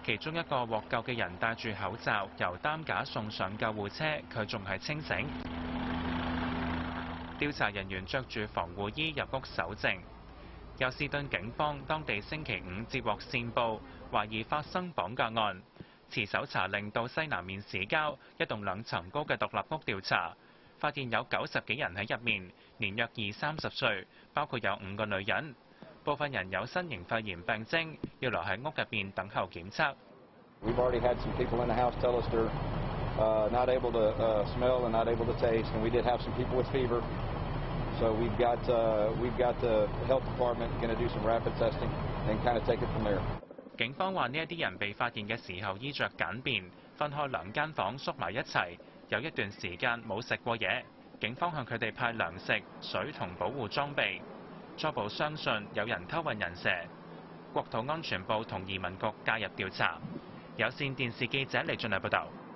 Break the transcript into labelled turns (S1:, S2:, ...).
S1: 其中一個獲救嘅人戴住口罩，由擔架送上救護車，佢仲係清醒。調查人員着住防護衣入屋搜證。休斯敦警方當地星期五接獲線報，懷疑發生綁架案，持搜查令到西南面市郊一棟2層高嘅獨立屋調查，發現有90幾人喺入面，年約20-30歲，包括有5個女人。部分人有新型肺炎病徵，要留喺屋入邊等候檢測。
S2: We've already had some people in the house tell us they're not able to smell and not able to taste, and we did have some people with fever. So we've got the health department going to do some rapid testing and kind of take it from there.
S1: 警方話呢一啲人被發現嘅時候衣着簡便，分開2間房縮埋一齊，有一段時間冇食過嘢。警方向佢哋派糧食、水同保護裝備。初步相信有人偷運人蛇。國土安全部同移民局介入調查。有線電視記者李俊麗報導。